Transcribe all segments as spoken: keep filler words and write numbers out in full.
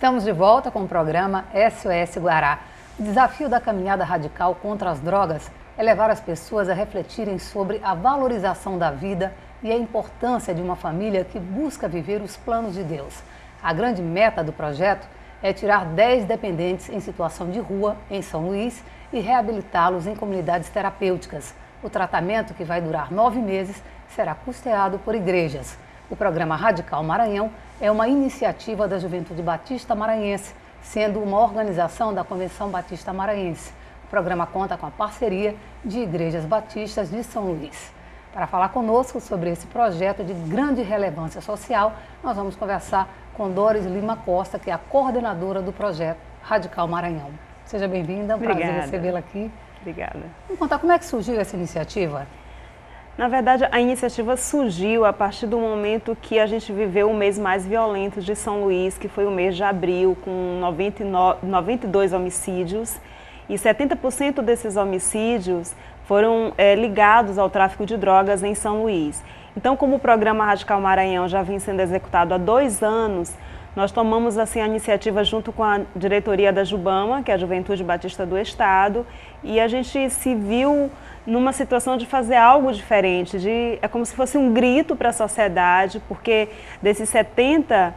Estamos de volta com o programa S O S Guará. O desafio da caminhada radical contra as drogas é levar as pessoas a refletirem sobre a valorização da vida e a importância de uma família que busca viver os planos de Deus. A grande meta do projeto é tirar dez dependentes em situação de rua em São Luís e reabilitá-los em comunidades terapêuticas. O tratamento, que vai durar nove meses, será custeado por igrejas. O programa Radical Maranhão é uma iniciativa da Juventude Batista Maranhense, sendo uma organização da Convenção Batista Maranhense. O programa conta com a parceria de igrejas batistas de São Luís. Para falar conosco sobre esse projeto de grande relevância social, nós vamos conversar com Doris Lima Costa, que é a coordenadora do projeto Radical Maranhão. Seja bem-vinda, é um prazer recebê-la aqui. Obrigada. Vamos contar como é que surgiu essa iniciativa? Na verdade, a iniciativa surgiu a partir do momento que a gente viveu o mês mais violento de São Luís, que foi o mês de abril, com noventa e nove, noventa e dois homicídios, e setenta por cento desses homicídios foram é, ligados ao tráfico de drogas em São Luís. Então, como o programa Radical Maranhão já vem sendo executado há dois anos, nós tomamos assim a iniciativa junto com a diretoria da Jubama, que é a Juventude Batista do Estado, e a gente se viu numa situação de fazer algo diferente, de, é como se fosse um grito para a sociedade, porque desses setenta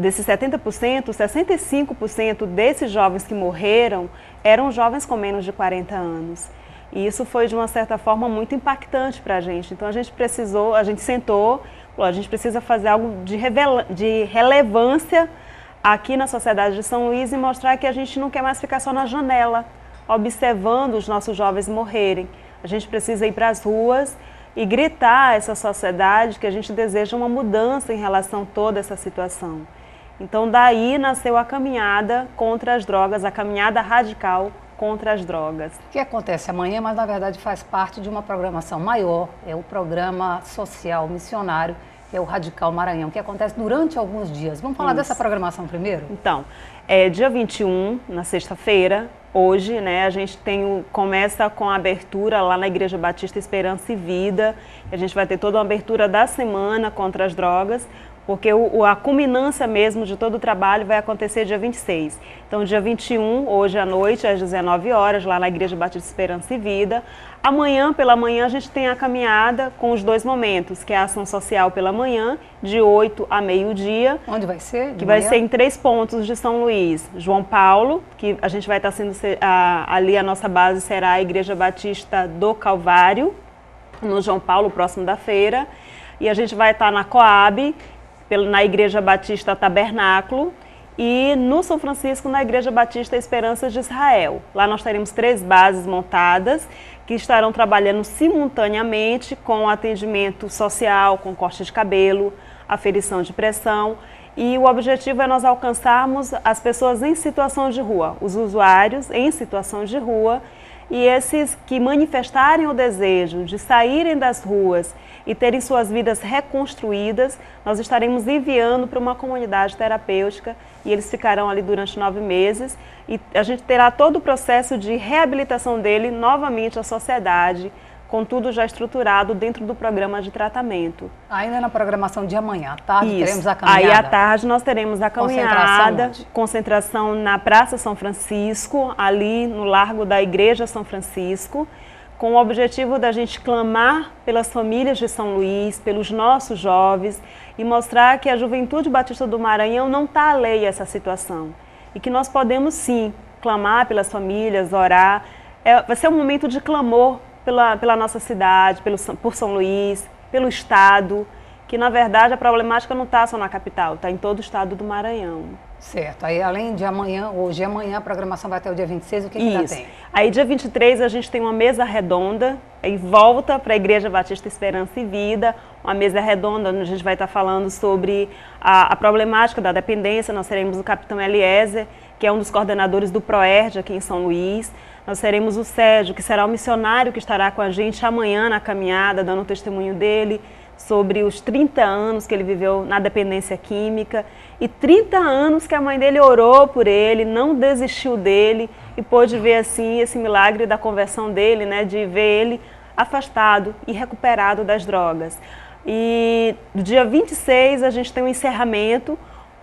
por cento, sessenta e cinco por cento desses jovens que morreram eram jovens com menos de quarenta anos. E isso foi, de uma certa forma, muito impactante para a gente. Então a gente precisou, a gente sentou, a gente precisa fazer algo de, revela, de relevância aqui na sociedade de São Luís e mostrar que a gente não quer mais ficar só na janela, observando os nossos jovens morrerem. A gente precisa ir para as ruas e gritar a essa sociedade que a gente deseja uma mudança em relação a toda essa situação. Então daí nasceu a caminhada contra as drogas, a caminhada radical contra as drogas. O que acontece amanhã, mas na verdade faz parte de uma programação maior, é o programa social missionário, que é o Radical Maranhão, que acontece durante alguns dias. Vamos falar Isso. dessa programação primeiro? Então, é dia vinte e um, na sexta-feira, hoje, né, a gente tem, começa com a abertura lá na Igreja Batista Esperança e Vida. A gente vai ter toda uma abertura da semana contra as drogas, porque o, a culminância mesmo de todo o trabalho vai acontecer dia vinte e seis. Então, dia vinte e um, hoje à noite, às dezenove horas, lá na Igreja Batista Esperança e Vida. Amanhã, pela manhã, a gente tem a caminhada com os dois momentos, que é a ação social pela manhã, de oito a meio-dia. Onde vai ser? Que vai ser em três pontos de São Luís. João Paulo, que a gente vai estar sendo, a, ali a nossa base será a Igreja Batista do Calvário, no João Paulo, próximo da feira. E a gente vai estar na Coab, na Igreja Batista Tabernáculo, e no São Francisco, na Igreja Batista Esperança de Israel. Lá nós teremos três bases montadas, que estarão trabalhando simultaneamente com atendimento social, com corte de cabelo, aferição de pressão, e o objetivo é nós alcançarmos as pessoas em situação de rua, os usuários em situação de rua, e esses que manifestarem o desejo de saírem das ruas e terem suas vidas reconstruídas, nós estaremos enviando para uma comunidade terapêutica e eles ficarão ali durante nove meses e a gente terá todo o processo de reabilitação dele novamente à sociedade, com tudo já estruturado dentro do programa de tratamento. Ainda na programação de amanhã, à tarde, Isso. teremos a caminhada. Aí à tarde nós teremos a caminhada, concentração, concentração na Praça São Francisco, ali no Largo da Igreja São Francisco, com o objetivo da gente clamar pelas famílias de São Luís, pelos nossos jovens e mostrar que a Juventude Batista do Maranhão não está alheia a essa situação e que nós podemos sim clamar pelas famílias, orar. É, vai ser um momento de clamor Pela, pela nossa cidade, pelo, por São Luís, pelo Estado, que na verdade a problemática não está só na capital, está em todo o estado do Maranhão. Certo, aí além de amanhã, hoje e amanhã a programação vai até o dia vinte e seis, o que, que ainda tem? Aí dia vinte e três a gente tem uma mesa redonda, em volta para a Igreja Batista Esperança e Vida, uma mesa redonda onde a gente vai estar falando sobre a, a problemática da dependência. Nós teremos o capitão Eliezer, que é um dos coordenadores do PROERD aqui em São Luís. Nós teremos o Sérgio, que será o missionário que estará com a gente amanhã na caminhada, dando o testemunho dele sobre os trinta anos que ele viveu na dependência química e trinta anos que a mãe dele orou por ele, não desistiu dele e pôde ver assim esse milagre da conversão dele, né, de ver ele afastado e recuperado das drogas. E no dia vinte e seis a gente tem um encerramento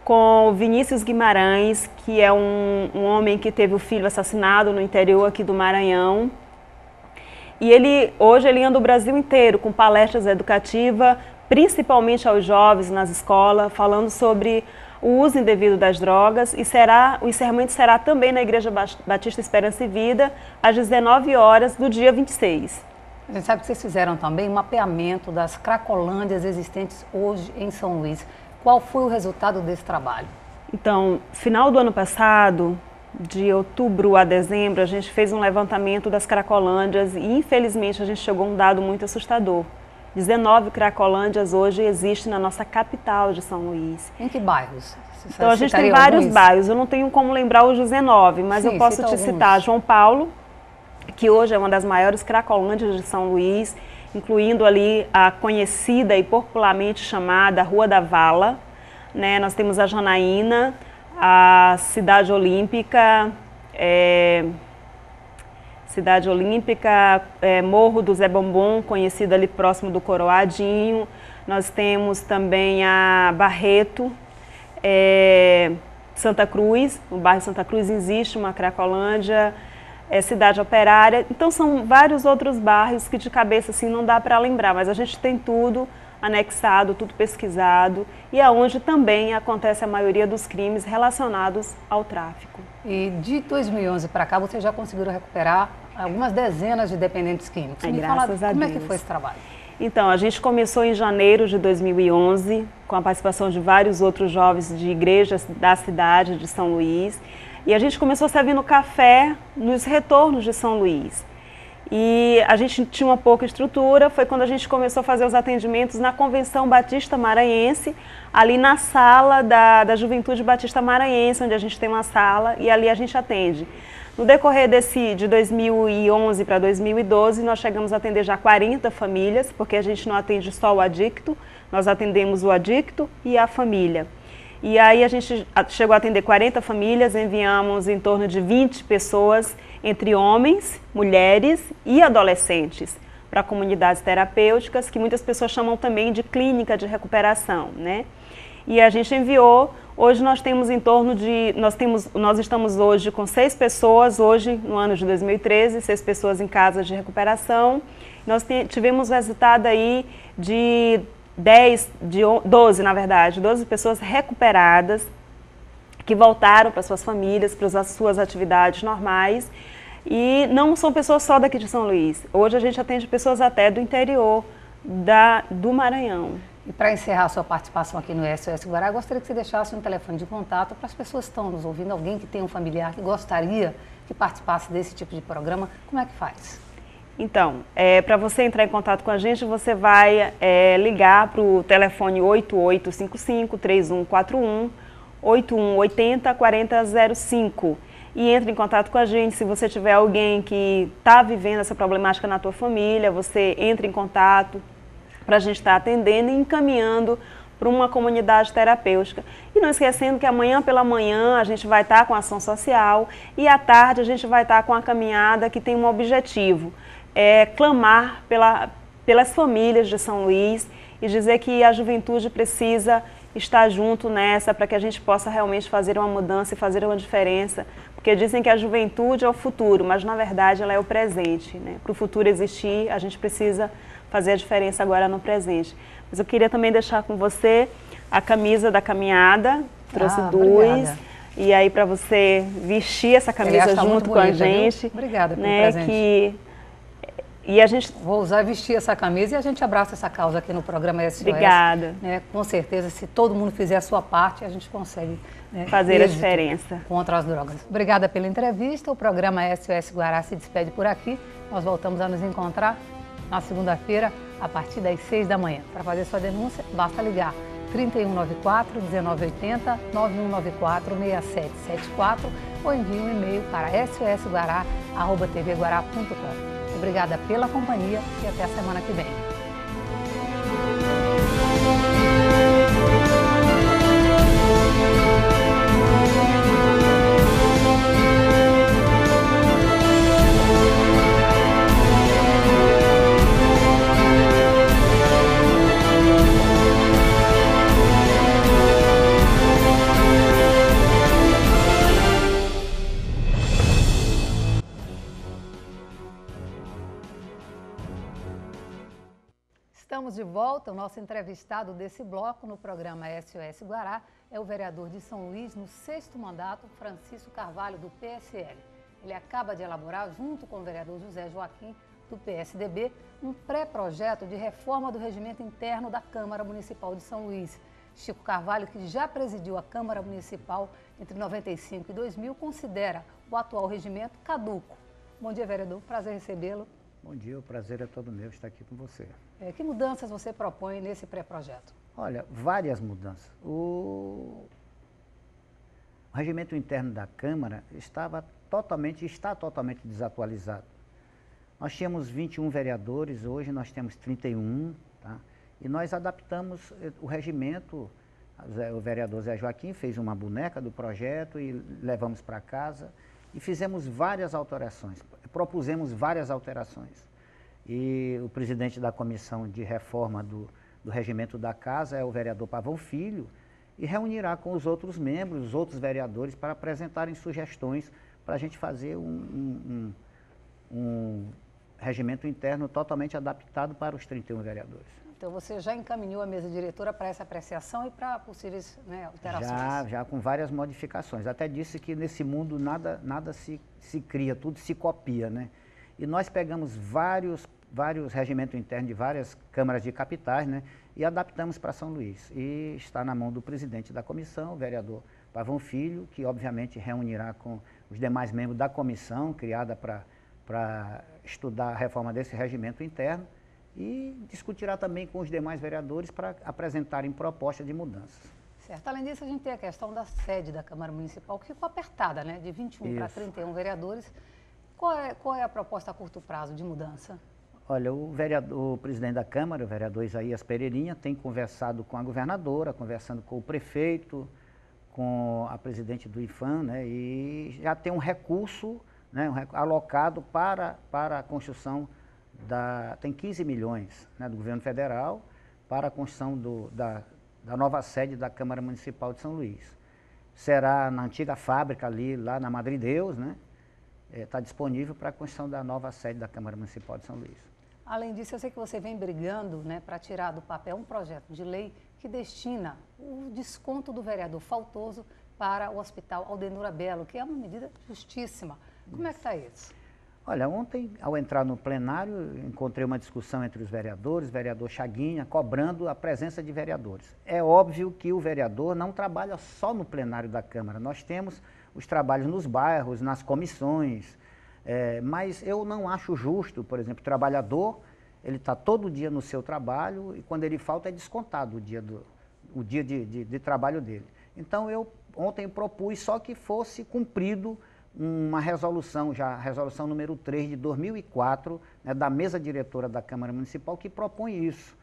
com Vinícius Guimarães, que é um, um homem que teve o filho assassinado no interior aqui do Maranhão. E ele, hoje ele anda o Brasil inteiro com palestras educativas, principalmente aos jovens nas escolas, falando sobre o uso indevido das drogas, e será, o encerramento será também na Igreja Batista Esperança e Vida, às dezenove horas do dia vinte e seis. A gente sabe que vocês fizeram também um mapeamento das cracolândias existentes hoje em São Luís. Qual foi o resultado desse trabalho? Então, final do ano passado, de outubro a dezembro, a gente fez um levantamento das cracolândias e, infelizmente, a gente chegou a um dado muito assustador. dezenove cracolândias hoje existem na nossa capital de São Luís. Em que bairros? Você então, a gente tem vários alguns? bairros. Eu não tenho como lembrar os dezenove, mas Sim, eu posso te alguns. citar João Paulo, que hoje é uma das maiores cracolândias de São Luís, incluindo ali a conhecida e popularmente chamada Rua da Vala. Né? Nós temos a Janaína, a Cidade Olímpica, é, Cidade Olímpica, é, Morro do Zé Bombom, conhecido ali próximo do Coroadinho. Nós temos também a Barreto, é, Santa Cruz, no bairro Santa Cruz existe uma cracolândia, é, Cidade Operária. Então são vários outros bairros que de cabeça assim não dá para lembrar, mas a gente tem tudo anexado, tudo pesquisado, e é onde também acontece a maioria dos crimes relacionados ao tráfico. E de dois mil e onze para cá, vocês já conseguiram recuperar algumas dezenas de dependentes químicos. Ai, Me graças fala, a como Deus. é que foi esse trabalho? Então, a gente começou em janeiro de dois mil e onze, com a participação de vários outros jovens de igrejas da cidade de São Luís, e a gente começou servindo café nos retornos de São Luís. E a gente tinha uma pouca estrutura, foi quando a gente começou a fazer os atendimentos na Convenção Batista Maranhense, ali na sala da, da Juventude Batista Maranhense, onde a gente tem uma sala, e ali a gente atende. No decorrer desse, de dois mil e onze para dois mil e doze, nós chegamos a atender já quarenta famílias, porque a gente não atende só o adicto, nós atendemos o adicto e a família. E aí a gente chegou a atender quarenta famílias, enviamos em torno de vinte pessoas, entre homens, mulheres e adolescentes, para comunidades terapêuticas, que muitas pessoas chamam também de clínica de recuperação, né? E a gente enviou, hoje nós temos em torno de, nós, temos, nós estamos hoje com seis pessoas, hoje no ano de dois mil e treze, seis pessoas em casa de recuperação. Nós tivemos resultado aí de dez, de doze na verdade, doze pessoas recuperadas, que voltaram para suas famílias, para as suas atividades normais. E não são pessoas só daqui de São Luís. Hoje a gente atende pessoas até do interior da, do Maranhão. E para encerrar a sua participação aqui no S O S Guará, eu gostaria que você deixasse um telefone de contato para as pessoas que estão nos ouvindo, alguém que tem um familiar que gostaria que participasse desse tipo de programa, como é que faz? Então, é, para você entrar em contato com a gente, você vai é, ligar para o telefone oito oito cinco cinco, três um quatro um, oito um oito zero, quatro zero zero cinco. E entre em contato com a gente. Se você tiver alguém que está vivendo essa problemática na tua família, você entra em contato para a gente estar atendendo e encaminhando para uma comunidade terapêutica. E não esquecendo que amanhã pela manhã a gente vai estar com a ação social e à tarde a gente vai estar com a caminhada que tem um objetivo, é clamar pela, pelas famílias de São Luís e dizer que a juventude precisa estar junto nessa para que a gente possa realmente fazer uma mudança e fazer uma diferença. Porque dizem que a juventude é o futuro, mas na verdade ela é o presente, né? Para o futuro existir, a gente precisa fazer a diferença agora no presente. Mas eu queria também deixar com você a camisa da caminhada, trouxe ah, duas. Obrigada. E aí para você vestir essa camisa tá junto com bonita, a gente. Viu? Obrigada pelo né, presente. Que... E a gente... Vou usar e vestir essa camisa e a gente abraça essa causa aqui no programa S O S. Obrigada. Né? Com certeza, se todo mundo fizer a sua parte, a gente consegue né, fazer a diferença contra as drogas. Obrigada pela entrevista. O programa S O S Guará se despede por aqui. Nós voltamos a nos encontrar na segunda-feira, a partir das seis da manhã. Para fazer sua denúncia, basta ligar trinta e um noventa e quatro, dezenove oitenta, nove um nove quatro, seis sete sete quatro ou envie um e-mail para s o s guará arroba t v guará ponto com. Obrigada pela companhia e até a semana que vem. volta. O nosso entrevistado desse bloco no programa S O S Guará é o vereador de São Luís, no sexto mandato, Francisco Carvalho, do P S L. Ele acaba de elaborar, junto com o vereador José Joaquim, do P S D B, um pré-projeto de reforma do regimento interno da Câmara Municipal de São Luís. Chico Carvalho, que já presidiu a Câmara Municipal entre noventa e cinco e dois mil, considera o atual regimento caduco. Bom dia, vereador. Prazer recebê-lo. Bom dia, o prazer é todo meu estar aqui com você. É, que mudanças você propõe nesse pré-projeto? Olha, várias mudanças. O... o regimento interno da Câmara estava totalmente, está totalmente desatualizado. Nós tínhamos vinte e um vereadores, hoje nós temos trinta e um, tá? E nós adaptamos o regimento. O vereador Zé Joaquim fez uma boneca do projeto e levamos para casa. E fizemos várias alterações, propusemos várias alterações. E o presidente da comissão de reforma do, do regimento da casa é o vereador Pavão Filho, e reunirá com os outros membros, os outros vereadores, para apresentarem sugestões para a gente fazer um, um, um, um regimento interno totalmente adaptado para os trinta e um vereadores. Então você já encaminhou a mesa diretora para essa apreciação e para possíveis, né, alterações? Já, já com várias modificações. Até disse que nesse mundo nada, nada se, se cria, tudo se copia, né? E nós pegamos vários, vários regimentos internos de várias câmaras de capitais, né? E adaptamos para São Luís. E está na mão do presidente da comissão, o vereador Pavão Filho, que obviamente reunirá com os demais membros da comissão, criada para para estudar a reforma desse regimento interno, e discutirá também com os demais vereadores para apresentarem propostas de mudanças. Certo. Além disso, a gente tem a questão da sede da Câmara Municipal, que ficou apertada, né? De vinte e um para trinta e um vereadores. Qual é, qual é a proposta a curto prazo de mudança? Olha, o, vereador, o presidente da Câmara, o vereador Isaías Pereirinha, tem conversado com a governadora, conversando com o prefeito, com a presidente do IFAM, né? E já tem um recurso, né, um recurso alocado para, para a construção da... Tem quinze milhões, né, do governo federal para a construção do, da, da nova sede da Câmara Municipal de São Luís. Será na antiga fábrica ali, lá na Madre Deus, né? Está é, disponível para a construção da nova sede da Câmara Municipal de São Luís. Além disso, eu sei que você vem brigando, né, para tirar do papel um projeto de lei que destina o desconto do vereador faltoso para o Hospital Aldenora Belo, que é uma medida justíssima. Como isso. É que está isso? Olha, ontem, ao entrar no plenário, encontrei uma discussão entre os vereadores, vereador Chaguinha, cobrando a presença de vereadores. É óbvio que o vereador não trabalha só no plenário da Câmara. Nós temos os trabalhos nos bairros, nas comissões, é, mas eu não acho justo, por exemplo, o trabalhador, ele está todo dia no seu trabalho e quando ele falta é descontado o dia, do, o dia de, de, de trabalho dele. Então eu ontem propus só que fosse cumprido uma resolução, já a resolução número três de dois mil e quatro, né, da mesa diretora da Câmara Municipal, que propõe isso,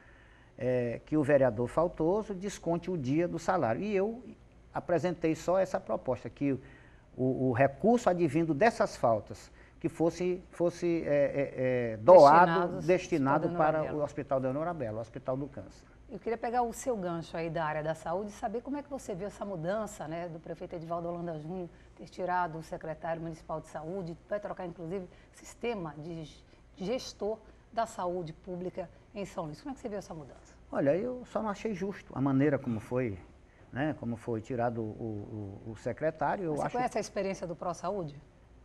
é, que o vereador faltoso desconte o dia do salário. E eu apresentei só essa proposta, que o, o recurso advindo dessas faltas, que fosse, fosse é, é, doado, destinado para o Hospital Aldenora Belo, o Hospital do Câncer. Eu queria pegar o seu gancho aí da área da saúde e saber como é que você viu essa mudança, né, do prefeito Edivaldo Holanda Júnior ter tirado o secretário municipal de saúde, vai trocar inclusive sistema de gestor da saúde pública em São Luís. Como é que você viu essa mudança? Olha, eu só não achei justo a maneira como foi, né, como foi tirado o, o, o secretário. Eu você acho... conhece a experiência do Pro Saúde?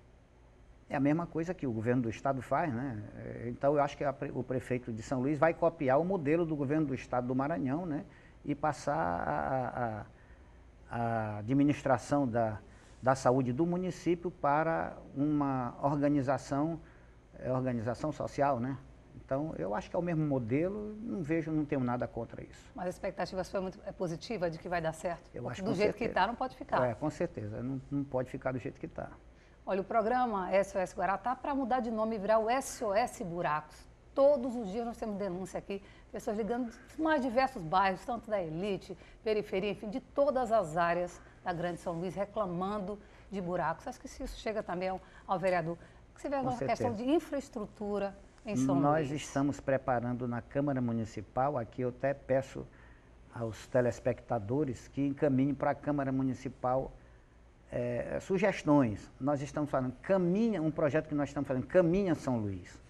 É a mesma coisa que o governo do estado faz, né? Então eu acho que a, o prefeito de São Luís vai copiar o modelo do governo do estado do Maranhão, né? E passar a, a, a administração da, da saúde do município para uma organização, é, organização social, né? Então eu acho que é o mesmo modelo, não vejo, não tenho nada contra isso. Mas a expectativa foi muito é positiva de que vai dar certo? Eu acho do jeito certeza. que está não pode ficar. É, com certeza, não, não pode ficar do jeito que está. Olha, o programa S O S Guará está para mudar de nome e virar o S O S Buracos. Todos os dias nós temos denúncia aqui, pessoas ligando dos mais diversos bairros, tanto da elite, periferia, enfim, de todas as áreas da Grande São Luís, reclamando de buracos. Acho que isso chega também ao, ao vereador. Você vê uma questão de infraestrutura em São Luís. Nós estamos preparando na Câmara Municipal, aqui eu até peço aos telespectadores que encaminhem para a Câmara Municipal É, sugestões. Nós estamos falando, caminha, um projeto que nós estamos fazendo, Caminha São Luís,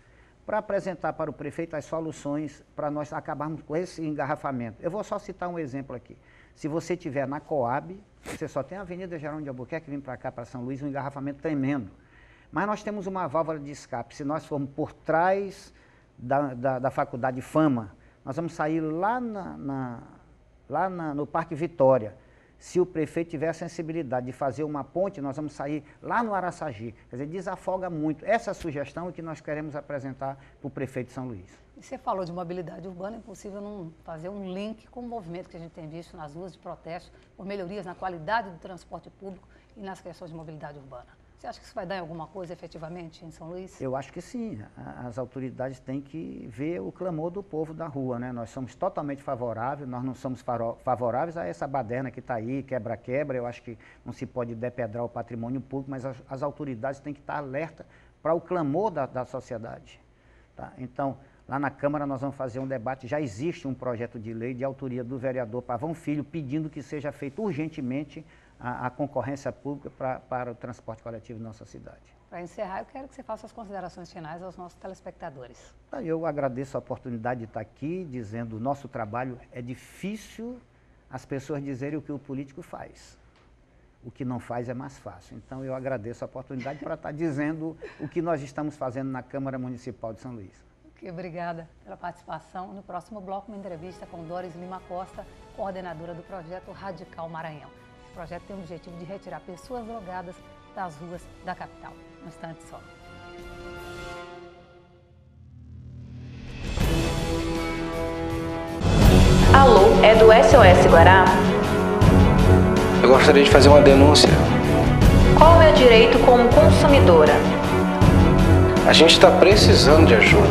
para apresentar para o prefeito as soluções para nós acabarmos com esse engarrafamento. Eu vou só citar um exemplo aqui. Se você estiver na Coab, você só tem a Avenida Jerônimo de Albuquerque, vir para cá, para São Luís, um engarrafamento tremendo. Mas nós temos uma válvula de escape. Se nós formos por trás da, da, da Faculdade Fama, nós vamos sair lá, na, na, lá na, no Parque Vitória. Se o prefeito tiver a sensibilidade de fazer uma ponte, nós vamos sair lá no Araçagi. Quer dizer, desafoga muito. Essa sugestão é que nós queremos apresentar para o prefeito de São Luís. E você falou de mobilidade urbana, é impossível não fazer um link com o movimento que a gente tem visto nas ruas de protesto por melhorias na qualidade do transporte público e nas questões de mobilidade urbana. Você acha que isso vai dar em alguma coisa efetivamente em São Luís? Eu acho que sim. As autoridades têm que ver o clamor do povo da rua, né? Nós somos totalmente favoráveis, nós não somos favoráveis a essa baderna que está aí, quebra-quebra. Eu acho que não se pode depedrar o patrimônio público, mas as, as autoridades têm que estar alerta para o clamor da, da sociedade. Tá? Então, lá na Câmara nós vamos fazer um debate, já existe um projeto de lei de autoria do vereador Pavão Filho, pedindo que seja feito urgentemente a, a concorrência pública pra, para o transporte coletivo na nossa cidade. Para encerrar, eu quero que você faça as considerações finais aos nossos telespectadores. Eu agradeço a oportunidade de estar aqui, dizendo que o nosso trabalho é difícil as pessoas dizerem o que o político faz. O que não faz é mais fácil. Então, eu agradeço a oportunidade para estar dizendo o que nós estamos fazendo na Câmara Municipal de São Luís. Okay, obrigada pela participação. No próximo bloco, uma entrevista com Doris Lima Costa, coordenadora do projeto Radical Maranhão. Esse projeto tem o objetivo de retirar pessoas drogadas das ruas da capital. Um instante só. Alô, é do S O S Guará? Eu gostaria de fazer uma denúncia. Qual é o meu direito como consumidora? A gente está precisando de ajuda.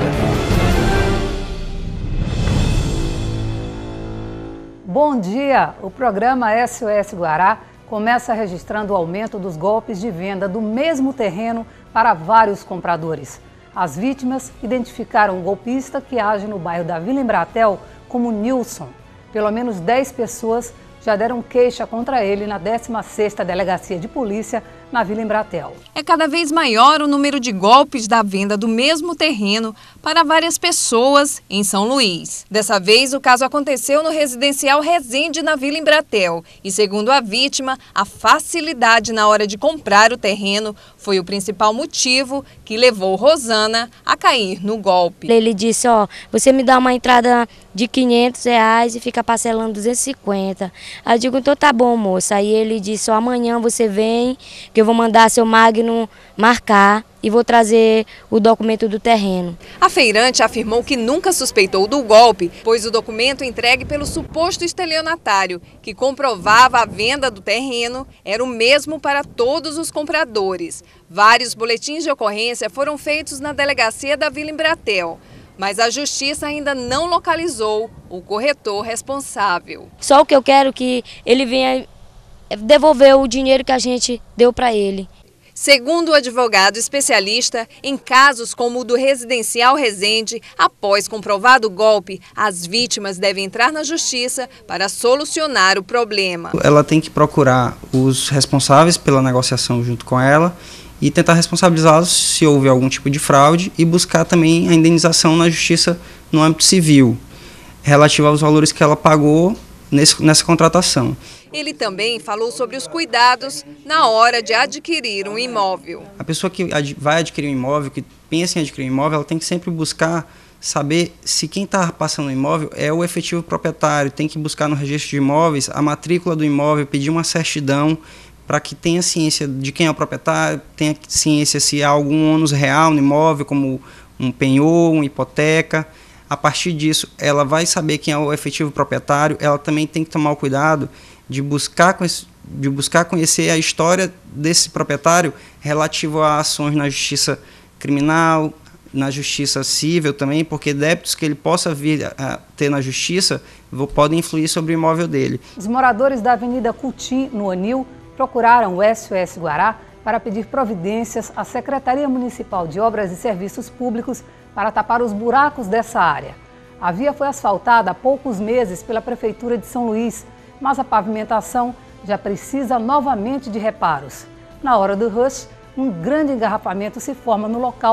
Bom dia! O programa S O S Guará começa registrando o aumento dos golpes de venda do mesmo terreno para vários compradores. As vítimas identificaram um golpista que age no bairro da Vila Embratel como Nilson. Pelo menos dez pessoas já deram queixa contra ele na décima sexta Delegacia de Polícia na Vila Embratel. É cada vez maior o número de golpes da venda do mesmo terreno para várias pessoas em São Luís. Dessa vez, o caso aconteceu no residencial Resende, na Vila Embratel. E, segundo a vítima, a facilidade na hora de comprar o terreno foi o principal motivo que levou Rosana a cair no golpe. Ele disse, ó, você me dá uma entrada de quinhentos reais e fica parcelando duzentos e cinquenta. Aí eu digo, então tá bom, moça. Aí ele disse, ó, amanhã você vem, que eu vou mandar seu Magno marcar e vou trazer o documento do terreno. A feirante afirmou que nunca suspeitou do golpe, pois o documento entregue pelo suposto estelionatário, que comprovava a venda do terreno, era o mesmo para todos os compradores. Vários boletins de ocorrência foram feitos na delegacia da Vila Embratel, mas a justiça ainda não localizou o corretor responsável. Só o que eu quero é que ele venha devolver o dinheiro que a gente deu para ele. Segundo o advogado especialista, em casos como o do residencial Resende, após comprovado o golpe, as vítimas devem entrar na justiça para solucionar o problema. Ela tem que procurar os responsáveis pela negociação junto com ela e tentar responsabilizá-los se houve algum tipo de fraude e buscar também a indenização na justiça no âmbito civil, relativa aos valores que ela pagou nesse, nessa contratação. Ele também falou sobre os cuidados na hora de adquirir um imóvel. A pessoa que ad, vai adquirir um imóvel, que pensa em adquirir um imóvel, ela tem que sempre buscar saber se quem está passando o imóvel é o efetivo proprietário. Tem que buscar no registro de imóveis a matrícula do imóvel, pedir uma certidão para que tenha ciência de quem é o proprietário, tenha ciência se há algum ônus real no imóvel, como um penhor, uma hipoteca. A partir disso, ela vai saber quem é o efetivo proprietário. Ela também tem que tomar o cuidado de buscar, de buscar conhecer a história desse proprietário relativo a ações na justiça criminal, na justiça civil também, porque débitos que ele possa vir a ter na justiça podem influir sobre o imóvel dele. Os moradores da Avenida Cutim, no Anil, procuraram o S O S Guará para pedir providências à Secretaria Municipal de Obras e Serviços Públicos para tapar os buracos dessa área. A via foi asfaltada há poucos meses pela Prefeitura de São Luís, mas a pavimentação já precisa novamente de reparos. Na hora do rush, um grande engarrafamento se forma no local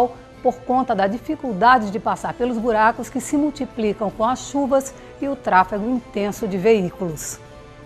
por conta da dificuldade de passar pelos buracos que se multiplicam com as chuvas e o tráfego intenso de veículos.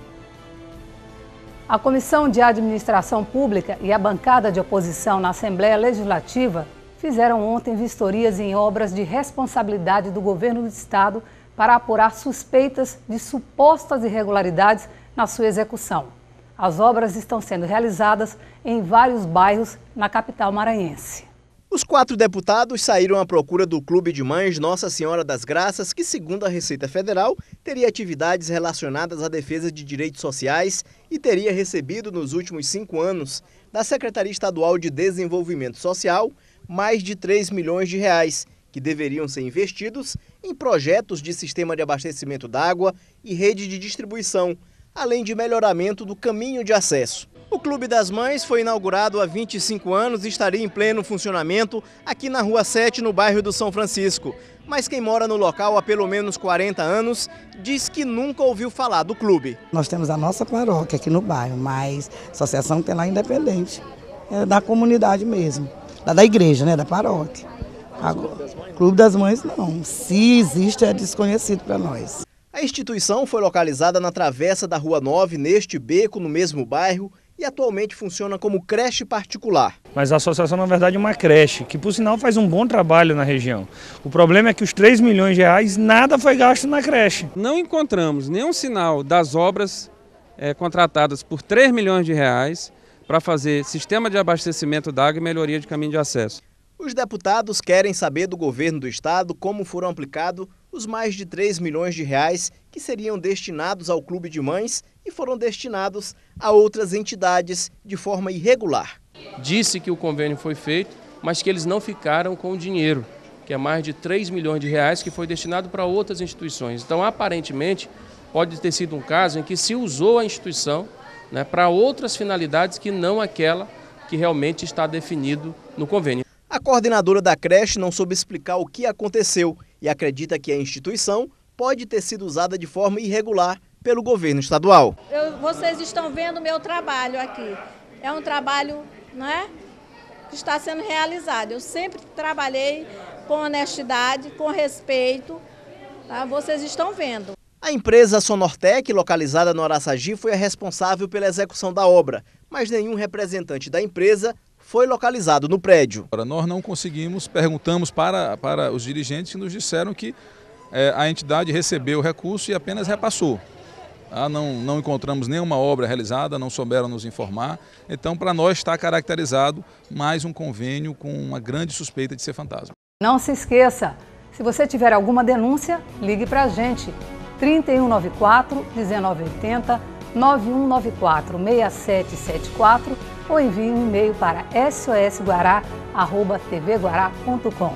A Comissão de Administração Pública e a bancada de oposição na Assembleia Legislativa fizeram ontem vistorias em obras de responsabilidade do governo do estado para apurar suspeitas de supostas irregularidades na sua execução. As obras estão sendo realizadas em vários bairros na capital maranhense. Os quatro deputados saíram à procura do Clube de Mães Nossa Senhora das Graças, que, segundo a Receita Federal, teria atividades relacionadas à defesa de direitos sociais e teria recebido nos últimos cinco anos da Secretaria Estadual de Desenvolvimento Social mais de três milhões de reais, que deveriam ser investidos em projetos de sistema de abastecimento d'água e rede de distribuição, além de melhoramento do caminho de acesso. O Clube das Mães foi inaugurado há vinte e cinco anos e estaria em pleno funcionamento aqui na Rua sete, no bairro do São Francisco. Mas quem mora no local há pelo menos quarenta anos diz que nunca ouviu falar do clube. Nós temos a nossa paróquia aqui no bairro, mas a associação tem lá independente, é da comunidade mesmo, da, da igreja, né, da paróquia. Agora, Clube das Mães não, se existe é desconhecido para nós. A instituição foi localizada na travessa da Rua nove, neste beco, no mesmo bairro, e atualmente funciona como creche particular. Mas a associação, na verdade, é uma creche, que por sinal faz um bom trabalho na região. O problema é que os três milhões de reais, nada foi gasto na creche. Não encontramos nenhum sinal das obras é, contratadas por três milhões de reais para fazer sistema de abastecimento d'água e melhoria de caminho de acesso. Os deputados querem saber do governo do estado como foram aplicados os mais de três milhões de reais que seriam destinados ao Clube de Mães e foram destinados a outras entidades de forma irregular. Disse que o convênio foi feito, mas que eles não ficaram com o dinheiro, que é mais de três milhões de reais que foi destinado para outras instituições. Então, aparentemente, pode ter sido um caso em que se usou a instituição, né, para outras finalidades que não aquela que realmente está definido no convênio. A coordenadora da creche não soube explicar o que aconteceu e acredita que a instituição pode ter sido usada de forma irregular pelo governo estadual. Eu, vocês estão vendo o meu trabalho aqui. É um trabalho, né, que está sendo realizado. Eu sempre trabalhei com honestidade, com respeito. Tá? Vocês estão vendo. A empresa Sonortec, localizada no Araçagi, foi a responsável pela execução da obra, mas nenhum representante da empresa foi localizado no prédio. Nós não conseguimos, perguntamos para, para os dirigentes que nos disseram que é, a entidade recebeu o recurso e apenas repassou. Ah, não, não encontramos nenhuma obra realizada, não souberam nos informar. Então, para nós está caracterizado mais um convênio com uma grande suspeita de ser fantasma. Não se esqueça, se você tiver alguma denúncia, ligue para a gente. trinta e um noventa e quatro, dezenove oitenta, nove um nove quatro, seis sete sete quatro ou envie um e-mail para s o s guará arroba t v guará ponto com.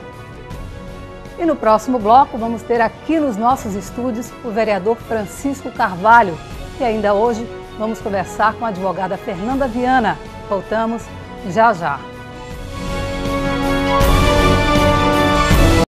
E no próximo bloco vamos ter aqui nos nossos estúdios o vereador Francisco Carvalho. E ainda hoje vamos conversar com a advogada Fernanda Viana. Voltamos já já.